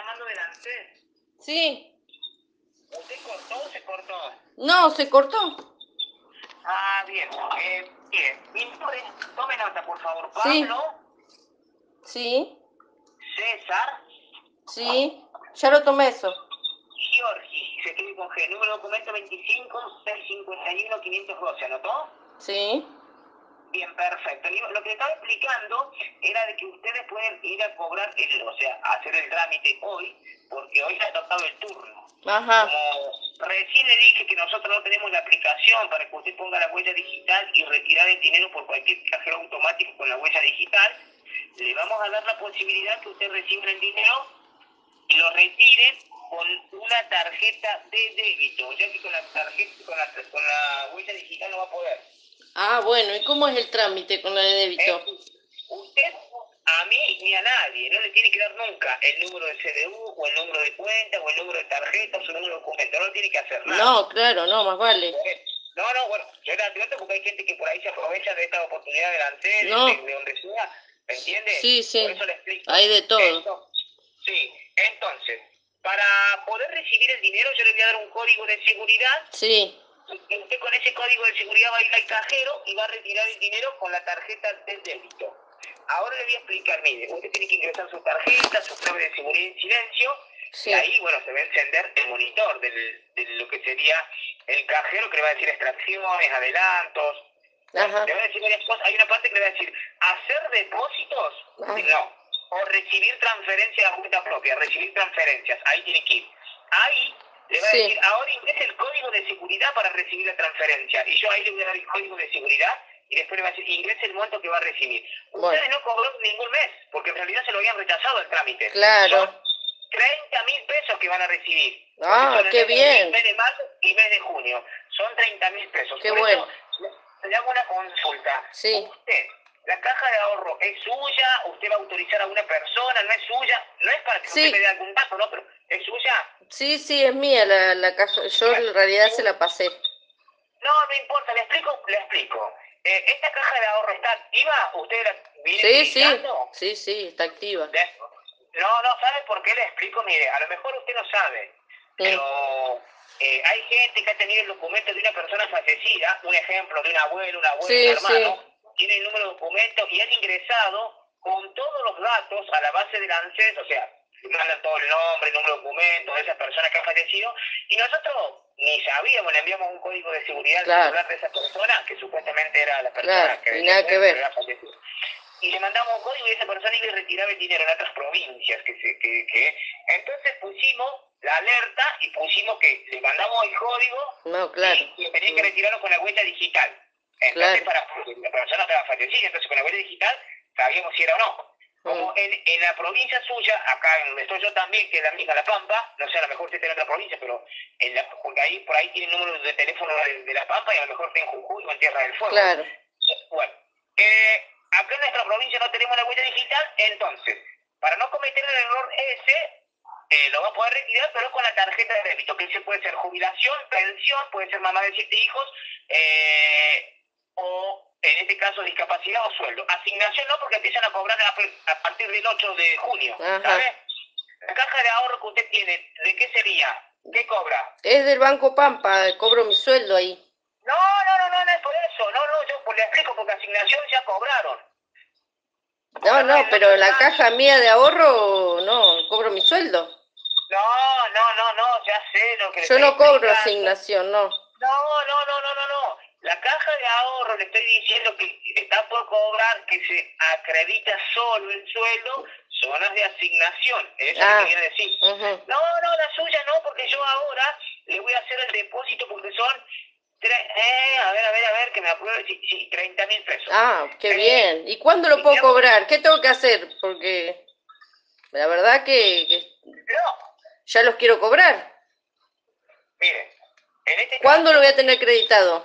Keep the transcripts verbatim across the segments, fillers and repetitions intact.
llamando del ANSES. Sí. ¿Usted cortó o se cortó? No, se cortó. Ah, bien. Eh, bien. Mi nombre es, tome nota, por favor. Sí. Pablo Sí. César Sí. Ya lo tomé eso. Giorgi. Se escribe con G. Número de documento veinticinco seiscientos cincuenta y uno quinientos doce. ¿Anotó? Sí. Bien, perfecto. Lo que estaba explicando era de que ustedes pueden ir a cobrar, el, o sea, a hacer el trámite hoy, porque hoy se ha tocado el turno. Ajá. Como recién le dije que nosotros no tenemos la aplicación para que usted ponga la huella digital y retirar el dinero por cualquier cajero automático con la huella digital, le vamos a dar la posibilidad que usted reciba el dinero y lo retire con una tarjeta de débito, ya que con la tarjeta, con la, con la huella digital no va a poder. Ah, bueno, ¿y cómo es el trámite con la de débito? Eh, usted, a mí ni a nadie, no le tiene que dar nunca el número de C D U, o el número de cuenta, o el número de tarjeta, o su número de documento, no le tiene que hacer nada. No, claro, no, más vale. No, no, bueno, yo la advierto porque hay gente que por ahí se aprovecha de esta oportunidad delante de, No. de, de donde sea, ¿me entiende? Sí, sí. Por eso le explico. Hay de todo. Esto, sí, entonces, para poder recibir el dinero yo le voy a dar un código de seguridad. Sí. Y usted con ese código de seguridad va a ir al cajero y va a retirar el dinero con la tarjeta de débito. Ahora le voy a explicar, mire, usted tiene que ingresar su tarjeta, su clave de seguridad en silencio, Sí. y ahí, bueno, se va a encender el monitor del, de lo que sería el cajero, que le va a decir extracciones, adelantos. Ajá. Le va a decir varias cosas. Hay una parte que le va a decir, hacer depósitos, Ajá. no, o recibir transferencias a cuenta propia, recibir transferencias, ahí tiene que ir. Ahí le va Sí. a decir, ahora ingrese el código de seguridad para recibir la transferencia. Y yo ahí le voy a dar el código de seguridad y después le va a decir, ingrese el monto que va a recibir. Bueno. Ustedes no cobraron ningún mes, porque en realidad se lo habían rechazado el trámite. Claro. Son treinta mil pesos que van a recibir. Ah, Son el qué mes de abril, bien. mes de marzo y mes de junio. Son treinta mil pesos. Qué Por bueno. eso le hago una consulta. Sí. Usted, la caja de ahorro es suya, usted va a autorizar a una persona, no es suya, no es para que Sí. usted me dé algún dato, no, pero es suya. Sí, sí, es mía la, la caja. Yo en realidad se la pasé. No, no importa, le explico, le explico. Eh, ¿Esta caja de ahorro está activa? ¿Usted la viene Sí, sí. utilizando? Sí, sí, está activa. No, no, ¿sabe por qué le explico? Mire, a lo mejor usted no sabe, pero eh, hay gente que ha tenido el documento de una persona fallecida, un ejemplo de un abuelo, un abuelo, un Sí, hermano, sí. tiene el número de documento y han ingresado con todos los datos a la base del ANSES, o sea, mandan todo el nombre, el número de documento de esa persona que ha fallecido, y nosotros ni sabíamos, le enviamos un código de seguridad al Claro. celular de esa persona, que supuestamente era la persona Claro, que y venía nada que pero ver. era fallecido. Y le mandamos un código y esa persona iba y retiraba el dinero en otras provincias. que se que, que Entonces pusimos la alerta y pusimos que le mandamos el código. No, claro. Y, y tenía que retirarlo con la huella digital. Entonces, Claro. para porque la persona estaba fallecida, entonces con la huella digital sabíamos si era o no. Como Mm. en, en la provincia suya, acá en donde estoy yo también, que es la misma La Pampa, no sé, a lo mejor usted está en otra provincia, pero en la, porque ahí por ahí tiene el número de teléfono de, de La Pampa y a lo mejor está en Jujuy o en Tierra del Fuego. Claro. Bueno, eh, acá en nuestra provincia no tenemos la huella digital, entonces, para no cometer el error ese, eh, lo va a poder retirar, pero con la tarjeta de débito, que ese puede ser jubilación, pensión, puede ser mamá de siete hijos, eh, o en este caso discapacidad o sueldo. Asignación no, porque empiezan a cobrar a, a partir del ocho de junio, Ajá. ¿sabe? La caja de ahorro que usted tiene, ¿de qué sería? ¿Qué cobra? Es del Banco Pampa, cobro mi sueldo ahí. No, no, no, no, no es por eso, no, no, yo pues le explico, porque asignación ya cobraron. No, Cobraron no, el ocho pero de la marzo. caja mía de ahorro, no, cobro mi sueldo. No, no, no, no, ya sé lo que le Yo estoy no cobro explicando. asignación, no. No, no, no, no, no, no. La caja de ahorro le estoy diciendo que está por cobrar, que se acredita solo el sueldo, son las de asignación. Eso es lo Ah. que viene a decir. Uh-huh. No, no, la suya no, porque yo ahora le voy a hacer el depósito porque son, tre- eh, a ver, a ver, a ver, que me apruebe, sí, sí, treinta mil pesos. Ah, qué Eh, bien. ¿Y cuándo lo puedo cobrar? ¿Qué tengo que hacer? Porque la verdad que, que No, ya los quiero cobrar. mire, en este ¿Cuándo caso, lo voy a tener acreditado?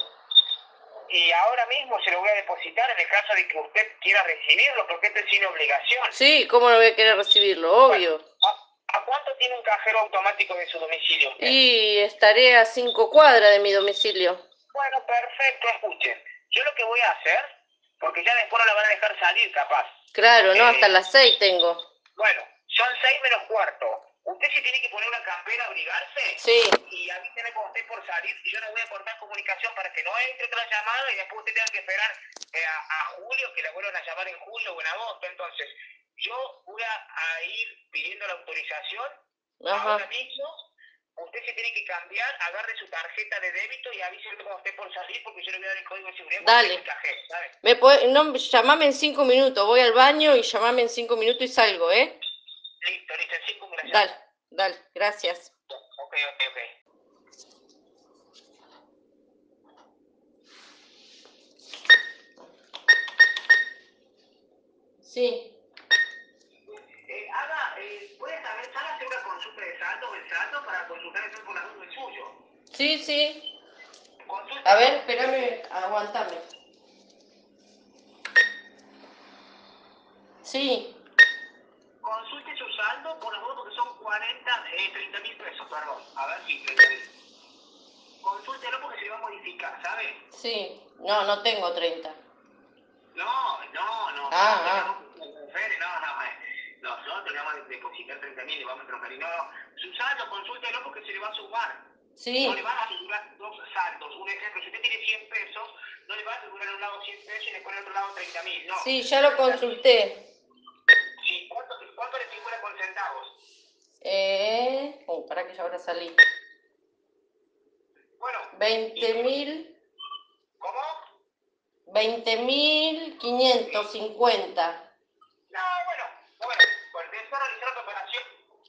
y ahora mismo se lo voy a depositar en el caso de que usted quiera recibirlo, porque esto es sin obligación. Sí, ¿cómo no voy a querer recibirlo? Obvio. Bueno, ¿a, ¿a cuánto tiene un cajero automático de su domicilio usted? Y estaré a cinco cuadras de mi domicilio. Bueno, perfecto, escuchen. Yo lo que voy a hacer, porque ya después no la van a dejar salir, capaz. Claro, no, Eh, hasta las seis tengo. Bueno, son seis menos cuarto. usted se tiene que poner una campera, abrigarse, Sí. y avíseme cuando esté por salir, y yo no voy a cortar comunicación para que no entre otra llamada y después usted tenga que esperar eh, a, a julio, que la vuelvan a llamar en julio o en agosto. Entonces, yo voy a, a ir pidiendo la autorización Ajá. ahora mismo. Usted se tiene que cambiar, agarre su tarjeta de débito y avíseme cuando esté por salir, porque yo le voy a dar el código de seguridad. Dale. Cajero, ¿sabe? Me puede, no, llamame en cinco minutos, voy al baño y llamame en cinco minutos y salgo, ¿eh? Listo, listo, en cinco minutos. Dale, dale, gracias. Ok, ok, ok. Sí. Eh, haga, eh, ¿puede saber, sabe hacer una consulta de saldo o el saldo para consultar el por la duda del suyo? Sí, sí. Consulta. A ver, espérame, aguantame. Sí. Consulte su saldo por la duda porque son cuarenta, eh, treinta mil pesos, perdón. A ver si treinta mil. Consúltelo porque se le va a modificar, ¿sabe? Sí. No, no tengo treinta. No, no, no. Ah, nosotros ah. le vamos a transferir, no, no, eh. Nosotros le vamos a depositar treinta mil, le vamos a transferir. No, no. Su saldo, consúltelo porque se le va a sumar. Sí. No le van a asegurar dos saldos. Un ejemplo, si usted tiene cien pesos, no le va a asegurar a un lado cien pesos y después al otro lado treinta mil, no. Sí, ya lo consulté. Sí, ¿cuánto, cuánto le figura con centavos? Eh... Oh, para que ya ahora salí. Bueno. veinte mil. ¿Cómo? veinte mil quinientos cincuenta. No, bueno, bueno, pues de esta realizar la operación.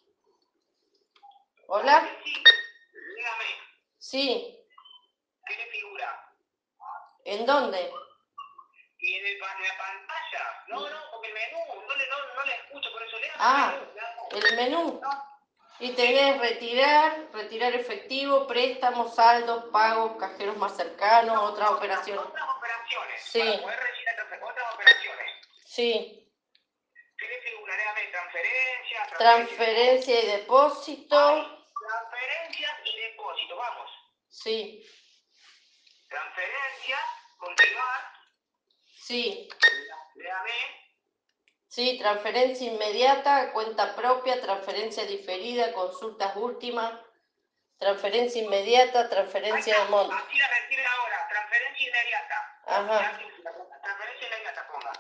¿Hola? Sí, dígame, Sí. ¿qué le figura? ¿En dónde? Y en, el, en la pantalla. No, no, porque el menú, no le, no, no le escucho, por eso le Ah, el menú. el menú. No. Y tenés retirar, retirar efectivo, préstamos, saldos, pagos, cajeros más cercanos, No, otras otras, operaciones. otras operaciones. Sí. Para poder retirar otras operaciones. Sí. ¿Qué le figura? Dígame, transferencia, Transferencia y depósito. Ay, transferencias y depósito, vamos. Sí. Transferencia, continuar. Sí. Dígame. Sí, transferencia inmediata, cuenta propia, transferencia diferida, consultas últimas, transferencia inmediata, transferencia de monto. Aquí la retire ahora, transferencia inmediata. Ajá. Transferencia inmediata, ponga.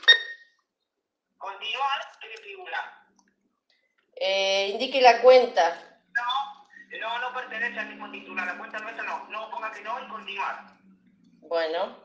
Continuar, ¿qué le figura? Eh, indique la cuenta. No, no, no pertenece al mismo titular, la cuenta nuestra no. No, ponga que no y continuar. Bueno.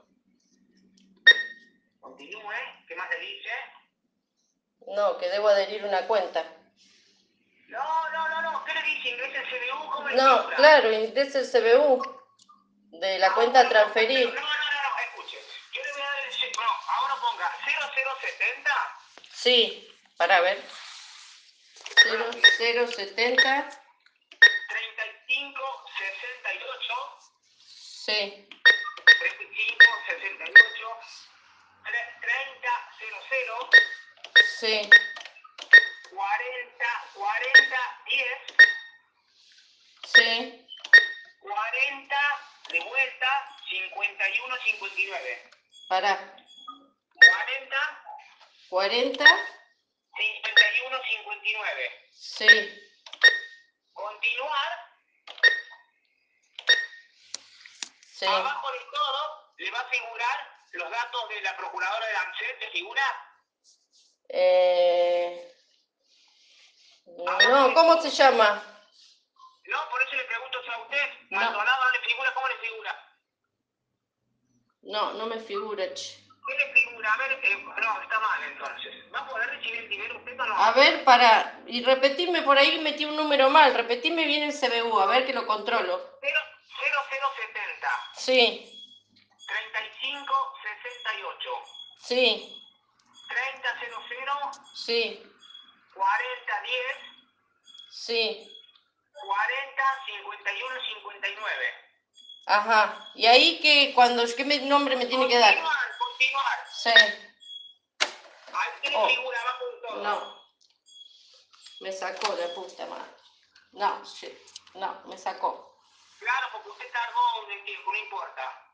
Continúe, ¿qué más le dice? No, que debo adherir una cuenta. No, no, no, no, ¿qué le dice? ¿Ingresa el C B U? ¿Cómo le No, figura? claro, ingresa el C B U de la Ah, cuenta a bueno, transferir. no, no, no, no, escuche. Yo le voy a dar el... No, ahora ponga cero cero setenta. Sí, para ver. cero cero setenta. treinta y cinco sesenta y ocho. Sí. treinta y cinco sesenta y ocho. treinta cero cero. Sí. cuarenta cuarenta diez. Sí. cuarenta de vuelta cincuenta y uno cincuenta y nueve. Para. cuarenta cuarenta. cincuenta y uno cincuenta y nueve. Sí. Continuar. Sí. Abajo de todo le va a figurar los datos de la procuradora de AMSET. ¿Te figura? Eh... No, ¿cómo se llama? No, por eso le pregunto a usted. No. Maldonado no le figura, ¿cómo le figura? No, no me figura, che. ¿Qué le figura? A ver, eh, no, está mal entonces. ¿Va a poder recibir el dinero usted o no? A ver, para. Y repetirme por ahí, metí un número mal. Repetime bien el C B U, a ver que lo controlo. cero cero setenta. Sí. treinta y cinco sesenta y ocho. Sí. treinta cero cero. Sí. cuarenta diez. Sí. cuarenta cincuenta y uno cincuenta y nueve. Ajá. ¿Y ahí qué, cuando, qué me- nombre me tiene que dar? Continuar, continuar. Sí. Ahí tiene Oh. figura abajo de todo. No. Me sacó la puta madre. No, shit. No, me sacó. Claro, porque usted tardó un tiempo, no importa.